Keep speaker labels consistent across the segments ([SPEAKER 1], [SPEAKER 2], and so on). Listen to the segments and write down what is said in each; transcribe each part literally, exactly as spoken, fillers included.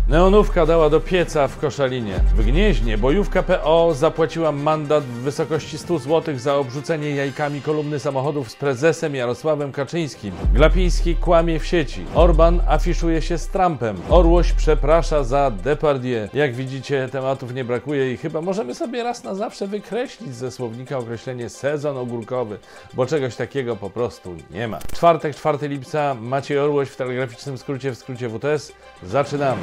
[SPEAKER 1] Neonówka dała do pieca w Koszalinie. W Gnieźnie bojówka P O zapłaciła mandat w wysokości stu złotych za obrzucenie jajkami kolumny samochodów z prezesem Jarosławem Kaczyńskim. Glapiński kłamie w sieci. Orban afiszuje się z Trumpem. Orłoś przeprasza za Depardieu. Jak widzicie, tematów nie brakuje i chyba możemy sobie raz na zawsze wykreślić ze słownika określenie sezon ogórkowy, bo czegoś takiego po prostu nie ma. Czwartek, czwartego lipca, Maciej Orłoś w telegraficznym skrócie, w skrócie W T S. Zaczynamy.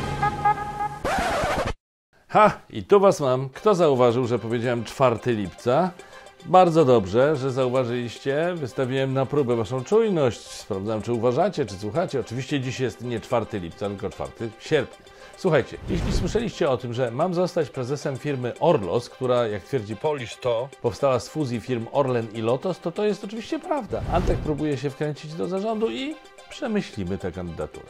[SPEAKER 1] Ha! I tu was mam. Kto zauważył, że powiedziałem czwartego lipca? Bardzo dobrze, że zauważyliście. Wystawiłem na próbę waszą czujność. Sprawdzałem, czy uważacie, czy słuchacie. Oczywiście dziś jest nie czwartego lipca, tylko czwartego sierpnia. Słuchajcie, jeśli słyszeliście o tym, że mam zostać prezesem firmy Orlos, która, jak twierdzi Polish to, powstała z fuzji firm Orlen i Lotos, to to jest oczywiście prawda. Antek próbuje się wkręcić do zarządu i przemyślimy tę kandydaturę.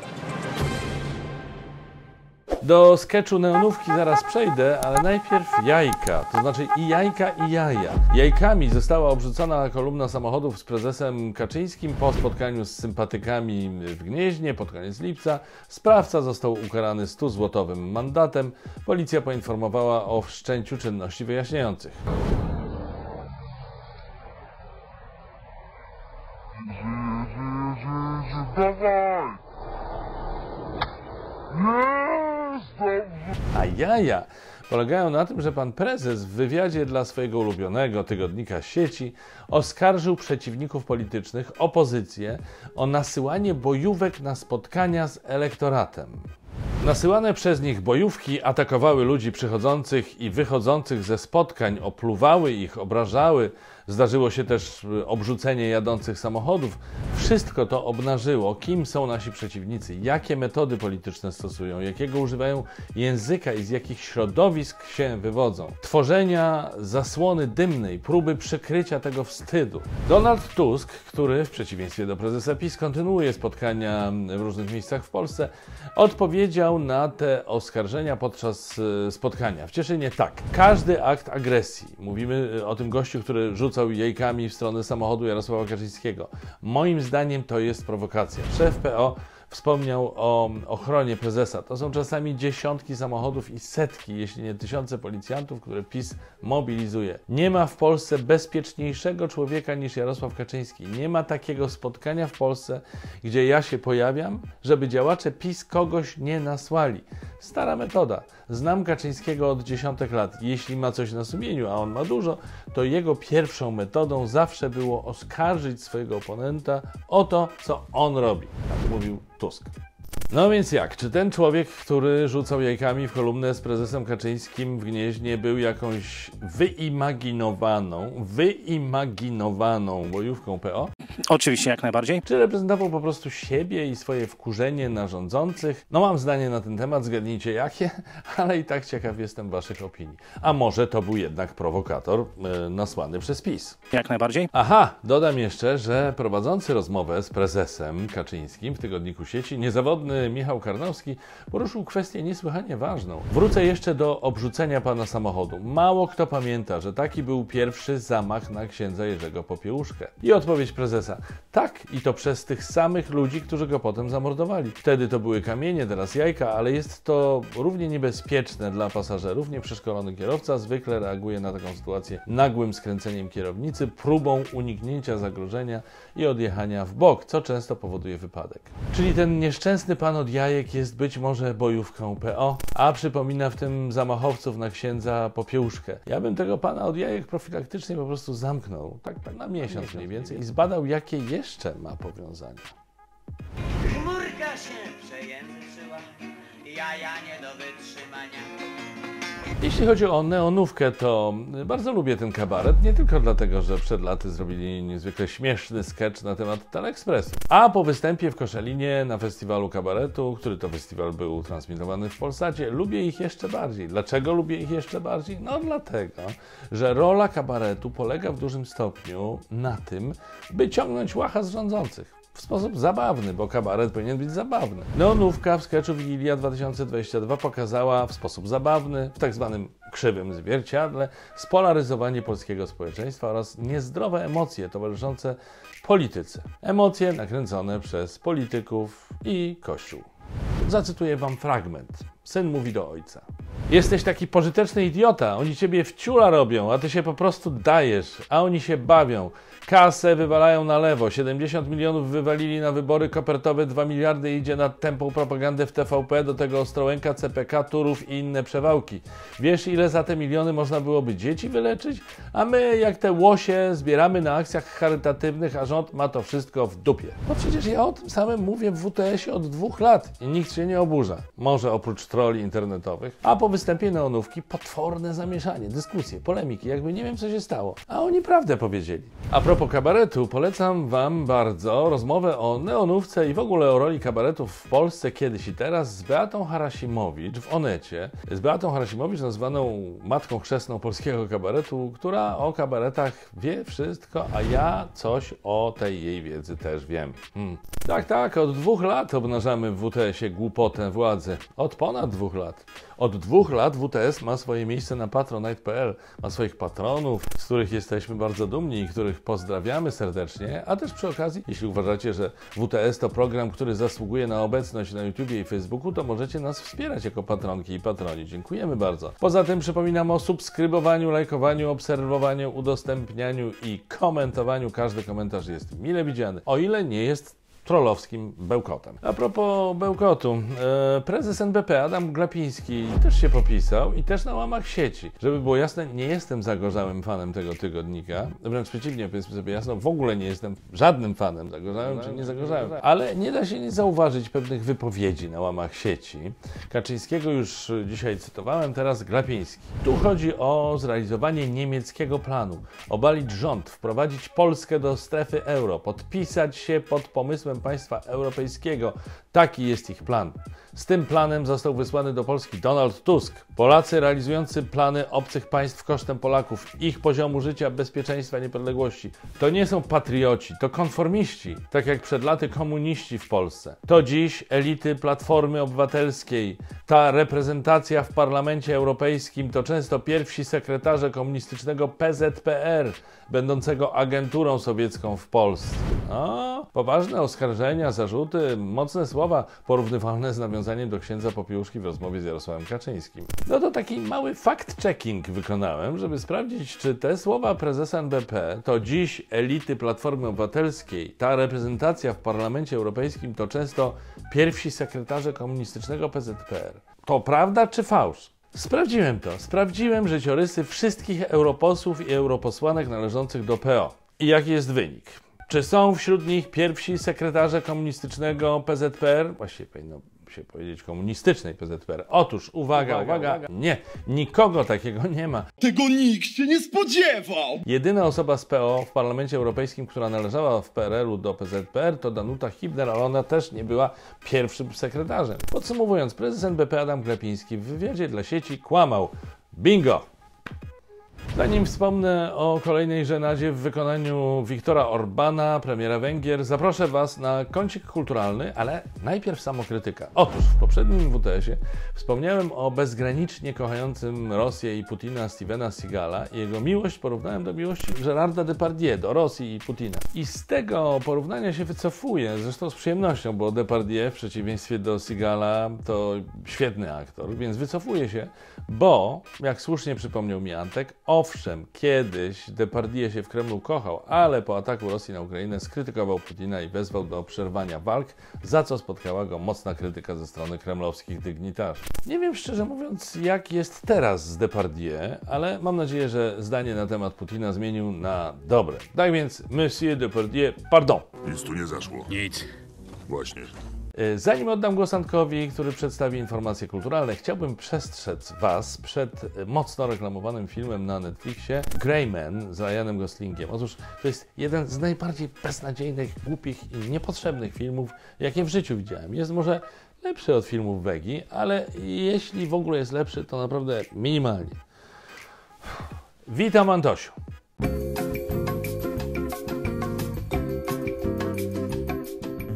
[SPEAKER 1] Do sketchu neonówki zaraz przejdę, ale najpierw jajka, to znaczy i jajka i jaja. Jajkami została obrzucona kolumna samochodów z prezesem Kaczyńskim po spotkaniu z sympatykami w Gnieźnie pod koniec lipca. Sprawca został ukarany stuzłotowym mandatem. Policja poinformowała o wszczęciu czynności wyjaśniających. A jaja polegają na tym, że pan prezes w wywiadzie dla swojego ulubionego tygodnika sieci oskarżył przeciwników politycznych, opozycję, o nasyłanie bojówek na spotkania z elektoratem. Nasyłane przez nich bojówki atakowały ludzi przychodzących i wychodzących ze spotkań, opluwały ich, obrażały. Zdarzyło się też obrzucenie jadących samochodów. Wszystko to obnażyło, kim są nasi przeciwnicy, jakie metody polityczne stosują, jakiego używają języka i z jakich środowisk się wywodzą. Tworzenia zasłony dymnej, próby przykrycia tego wstydu. Donald Tusk, który w przeciwieństwie do prezesa PiS kontynuuje spotkania w różnych miejscach w Polsce, odpowiedział na te oskarżenia podczas spotkania. W Cieszynie tak. Każdy akt agresji, mówimy o tym gościu, który rzucał jajkami w stronę samochodu Jarosława Kaczyńskiego. Moim zdaniem to jest prowokacja. Szef P O wspomniał o ochronie prezesa. To są czasami dziesiątki samochodów i setki, jeśli nie tysiące policjantów, które PiS mobilizuje. Nie ma w Polsce bezpieczniejszego człowieka niż Jarosław Kaczyński. Nie ma takiego spotkania w Polsce, gdzie ja się pojawiam, żeby działacze PiS kogoś nie nasłali. Stara metoda. Znam Kaczyńskiego od dziesiątek lat. Jeśli ma coś na sumieniu, a on ma dużo, to jego pierwszą metodą zawsze było oskarżyć swojego oponenta o to, co on robi. Tak mówił Tusk. No więc jak? Czy ten człowiek, który rzucał jajkami w kolumnę z prezesem Kaczyńskim w Gnieźnie, był jakąś wyimaginowaną, wyimaginowaną bojówką P O?
[SPEAKER 2] Oczywiście, jak najbardziej.
[SPEAKER 1] Czy reprezentował po prostu siebie i swoje wkurzenie na rządzących? No mam zdanie na ten temat, zgadnijcie jakie, ale i tak ciekaw jestem waszych opinii. A może to był jednak prowokator yy, nasłany przez PiS?
[SPEAKER 2] Jak najbardziej.
[SPEAKER 1] Aha, dodam jeszcze, że prowadzący rozmowę z prezesem Kaczyńskim w tygodniku sieci, niezawodny Michał Karnowski, poruszył kwestię niesłychanie ważną. Wrócę jeszcze do obrzucenia pana samochodu. Mało kto pamięta, że taki był pierwszy zamach na księdza Jerzego Popiełuszkę. I odpowiedź prezesa: tak, i to przez tych samych ludzi, którzy go potem zamordowali. Wtedy to były kamienie, teraz jajka, ale jest to równie niebezpieczne dla pasażerów. Nieprzeszkolony kierowca zwykle reaguje na taką sytuację nagłym skręceniem kierownicy, próbą uniknięcia zagrożenia i odjechania w bok, co często powoduje wypadek. Czyli ten nieszczęsny pan od jajek jest być może bojówką P O, a przypomina w tym zamachowców na księdza Popiełuszkę. Ja bym tego pana od jajek profilaktycznie po prostu zamknął, tak, tak na miesiąc mniej więcej, i zbadał, jakie jeszcze ma powiązania.
[SPEAKER 3] Chmurka się przejęzyczyła, jaja nie do wytrzymania.
[SPEAKER 1] Jeśli chodzi o neonówkę, to bardzo lubię ten kabaret, nie tylko dlatego, że przed laty zrobili niezwykle śmieszny sketch na temat Teleekspresu. A po występie w Koszalinie na festiwalu kabaretu, który to festiwal był transmitowany w Polsacie, lubię ich jeszcze bardziej. Dlaczego lubię ich jeszcze bardziej? No dlatego, że rola kabaretu polega w dużym stopniu na tym, by ciągnąć łacha z rządzących. W sposób zabawny, bo kabaret powinien być zabawny. Neonówka w sketchu Wigilia dwa tysiące dwudziesty drugi pokazała w sposób zabawny, w tak zwanym krzywym zwierciadle, spolaryzowanie polskiego społeczeństwa oraz niezdrowe emocje towarzyszące polityce. Emocje nakręcone przez polityków i Kościół. Zacytuję wam fragment. Syn mówi do ojca. Jesteś taki pożyteczny idiota, oni ciebie w ciula robią, a ty się po prostu dajesz, a oni się bawią. Kasę wywalają na lewo, siedemdziesiąt milionów wywalili na wybory kopertowe, dwa miliardy idzie na tępą propagandę w T V P, do tego Ostrołęka, C P K, Turów i inne przewałki. Wiesz, ile za te miliony można byłoby dzieci wyleczyć? A my, jak te łosie, zbieramy na akcjach charytatywnych, a rząd ma to wszystko w dupie. No przecież ja o tym samym mówię w W T S-ie od dwóch lat i nikt się nie oburza. Może oprócz trolli internetowych. A po występie Neonówki potworne zamieszanie, dyskusje, polemiki, jakby nie wiem, co się stało. A oni prawdę powiedzieli. A propos kabaretu, polecam wam bardzo rozmowę o Neonówce i w ogóle o roli kabaretów w Polsce kiedyś i teraz z Beatą Harasimowicz w Onecie. Z Beatą Harasimowicz, nazwaną matką chrzestną polskiego kabaretu, która o kabaretach wie wszystko, a ja coś o tej jej wiedzy też wiem. Hmm. Tak, tak, od dwóch lat obnażamy w W T S-ie głupotę władzy. Od ponad dwóch lat. Od dwóch lat W T S ma swoje miejsce na patronite kropka p l, ma swoich patronów, z których jesteśmy bardzo dumni i których pozdrawiamy serdecznie, a też przy okazji, jeśli uważacie, że W T S to program, który zasługuje na obecność na YouTubie i Facebooku, to możecie nas wspierać jako patronki i patroni. Dziękujemy bardzo. Poza tym przypominam o subskrybowaniu, lajkowaniu, obserwowaniu, udostępnianiu i komentowaniu. Każdy komentarz jest mile widziany, o ile nie jest trollowskim bełkotem. A propos bełkotu, e, prezes N B P Adam Glapiński też się popisał i też na łamach sieci. Żeby było jasne, nie jestem zagorzałym fanem tego tygodnika, wręcz przeciwnie, powiedzmy sobie jasno, w ogóle nie jestem żadnym fanem, zagorzałym czy nie zagorzałym, ale nie da się nie zauważyć pewnych wypowiedzi na łamach sieci. Kaczyńskiego już dzisiaj cytowałem, teraz Glapiński. Tu chodzi o zrealizowanie niemieckiego planu, obalić rząd, wprowadzić Polskę do strefy euro, podpisać się pod pomysłem państwa europejskiego. Taki jest ich plan. Z tym planem został wysłany do Polski Donald Tusk. Polacy realizujący plany obcych państw kosztem Polaków, ich poziomu życia, bezpieczeństwa, niepodległości. To nie są patrioci, to konformiści, tak jak przed laty komuniści w Polsce. To dziś elity Platformy Obywatelskiej. Ta reprezentacja w Parlamencie Europejskim to często pierwsi sekretarze komunistycznego P Z P R, będącego agenturą sowiecką w Polsce. O, poważne oskarżenia, zarzuty, mocne słowa porównywalne z nawiązaniem do księdza Popiełuszki w rozmowie z Jarosławem Kaczyńskim. No to taki mały fact-checking wykonałem, żeby sprawdzić, czy te słowa prezesa N B P to dziś elity Platformy Obywatelskiej, ta reprezentacja w Parlamencie Europejskim to często pierwsi sekretarze komunistycznego P Z P R. To prawda czy fałsz? Sprawdziłem to. Sprawdziłem życiorysy wszystkich europosłów i europosłanek należących do P O. I jaki jest wynik? Czy są wśród nich pierwsi sekretarze komunistycznego P Z P R? Właściwie powinno się powiedzieć komunistycznej P Z P R. Otóż, uwaga, uwaga, uwaga, uwaga. Nie, nikogo takiego nie ma.
[SPEAKER 2] Tego nikt się nie spodziewał!
[SPEAKER 1] Jedyna osoba z P O w Parlamencie Europejskim, która należała w P R L-u do P Z P R, to Danuta Hübner, ale ona też nie była pierwszym sekretarzem. Podsumowując, prezes N B P Adam Glapiński w wywiadzie dla sieci kłamał. Bingo! Zanim wspomnę o kolejnej żenadzie w wykonaniu Viktora Orbana, premiera Węgier, zaproszę Was na kącik kulturalny, ale najpierw samokrytyka. Otóż w poprzednim W T S-ie wspomniałem o bezgranicznie kochającym Rosję i Putina Stevena Seagala i jego miłość porównałem do miłości Gérarda Depardieu do Rosji i Putina. I z tego porównania się wycofuję, zresztą z przyjemnością, bo Depardieu w przeciwieństwie do Seagala to świetny aktor, więc wycofuję się, bo, jak słusznie przypomniał mi Antek, owszem, kiedyś Depardieu się w Kremlu kochał, ale po ataku Rosji na Ukrainę skrytykował Putina i wezwał do przerwania walk, za co spotkała go mocna krytyka ze strony kremlowskich dygnitarzy. Nie wiem szczerze mówiąc, jak jest teraz z Depardieu, ale mam nadzieję, że zdanie na temat Putina zmienił na dobre. Tak więc, Monsieur Depardieu, pardon.
[SPEAKER 4] Nic tu nie zaszło.
[SPEAKER 2] Nic.
[SPEAKER 4] Właśnie.
[SPEAKER 1] Zanim oddam głos Antkowi, który przedstawi informacje kulturalne, chciałbym przestrzec Was przed mocno reklamowanym filmem na Netflixie Grey Man z Ryanem Goslingiem. Otóż to jest jeden z najbardziej beznadziejnych, głupich i niepotrzebnych filmów, jakie w życiu widziałem. Jest może lepszy od filmów Wegi, ale jeśli w ogóle jest lepszy, to naprawdę minimalnie. Witam, Antosiu.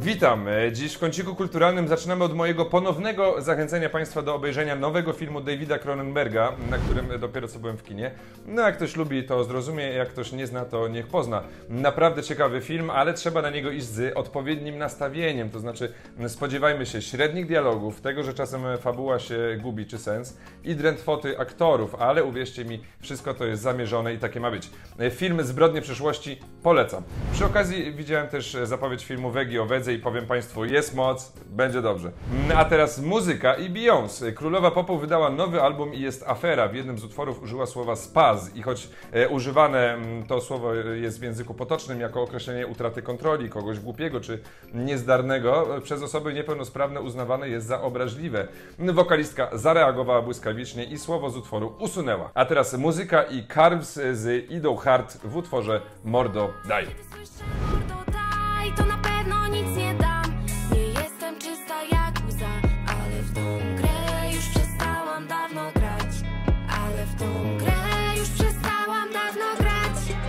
[SPEAKER 5] Witam. Dziś w kąciku kulturalnym zaczynamy od mojego ponownego zachęcenia Państwa do obejrzenia nowego filmu Davida Cronenberga, na którym dopiero co byłem w kinie. No jak ktoś lubi, to zrozumie, jak ktoś nie zna, to niech pozna. Naprawdę ciekawy film, ale trzeba na niego iść z odpowiednim nastawieniem, to znaczy spodziewajmy się średnich dialogów, tego, że czasem fabuła się gubi czy sens i drętwoty aktorów, ale uwierzcie mi, wszystko to jest zamierzone i takie ma być. Film Zbrodnie przyszłości polecam. Przy okazji widziałem też zapowiedź filmu Wegi o Wedze i powiem Państwu, jest moc, będzie dobrze. A teraz muzyka i Beyoncé. Królowa Popu wydała nowy album i jest afera. W jednym z utworów użyła słowa spaz i choć e, używane to słowo jest w języku potocznym jako określenie utraty kontroli, kogoś głupiego czy niezdarnego, przez osoby niepełnosprawne uznawane jest za obraźliwe. Wokalistka zareagowała błyskawicznie i słowo z utworu usunęła. A teraz muzyka i Carves z Idą Hart w utworze Mordo Daj.
[SPEAKER 6] To na pewno nic nie dam. Nie jestem czysta jak łza, ale w tą grę już przestałam dawno grać. Ale w tą grę już przestałam dawno grać.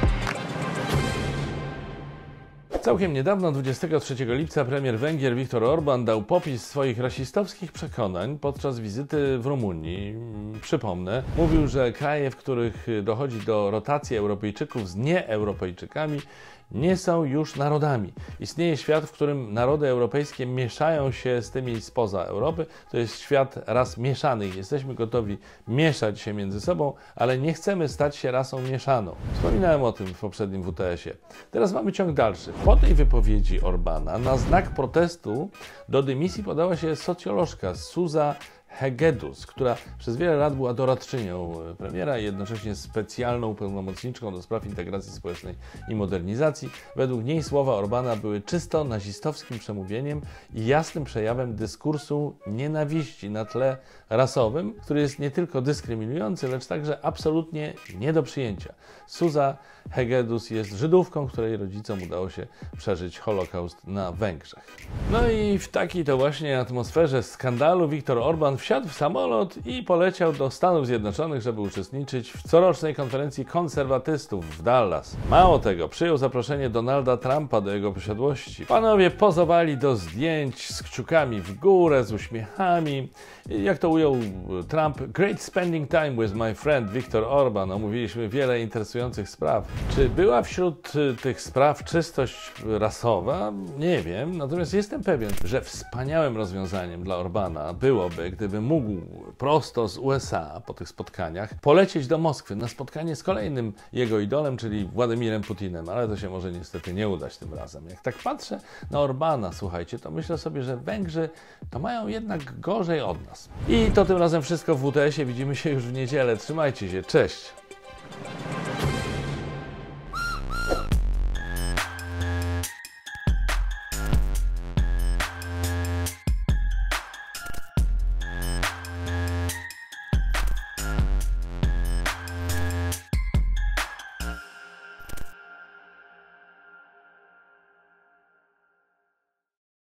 [SPEAKER 1] Całkiem niedawno, dwudziestego trzeciego lipca, premier Węgier Viktor Orbán dał popis swoich rasistowskich przekonań podczas wizyty w Rumunii. Przypomnę, mówił, że kraje, w których dochodzi do rotacji Europejczyków z nieeuropejczykami, nie są już narodami. Istnieje świat, w którym narody europejskie mieszają się z tymi spoza Europy. To jest świat ras mieszanych. Jesteśmy gotowi mieszać się między sobą, ale nie chcemy stać się rasą mieszaną. Wspominałem o tym w poprzednim W T S-ie. Teraz mamy ciąg dalszy. Po tej wypowiedzi Orbána na znak protestu do dymisji podała się socjolożka Zsuzsa Hegedus, która przez wiele lat była doradczynią premiera i jednocześnie specjalną pełnomocniczką do spraw integracji społecznej i modernizacji. Według niej słowa Orbána były czysto nazistowskim przemówieniem i jasnym przejawem dyskursu nienawiści na tle rasowym, który jest nie tylko dyskryminujący, lecz także absolutnie nie do przyjęcia. Zsuzsa Hegedus jest Żydówką, której rodzicom udało się przeżyć Holokaust na Węgrzech. No i w takiej to właśnie atmosferze skandalu Viktor Orbán wsiadł w samolot i poleciał do Stanów Zjednoczonych, żeby uczestniczyć w corocznej konferencji konserwatystów w Dallas. Mało tego, przyjął zaproszenie Donalda Trumpa do jego posiadłości. Panowie pozowali do zdjęć z kciukami w górę, z uśmiechami. Jak to ujął Trump, great spending time with my friend Viktor Orbán. Omówiliśmy wiele interesujących spraw. Czy była wśród tych spraw czystość rasowa? Nie wiem, natomiast jestem pewien, że wspaniałym rozwiązaniem dla Orbána byłoby, gdyby mógł prosto z U S A po tych spotkaniach polecieć do Moskwy na spotkanie z kolejnym jego idolem, czyli Władimirem Putinem, ale to się może niestety nie udać tym razem. Jak tak patrzę na Orbána, słuchajcie, to myślę sobie, że Węgrzy to mają jednak gorzej od nas. I to tym razem wszystko w W T S-ie. Widzimy się już w niedzielę. Trzymajcie się, cześć!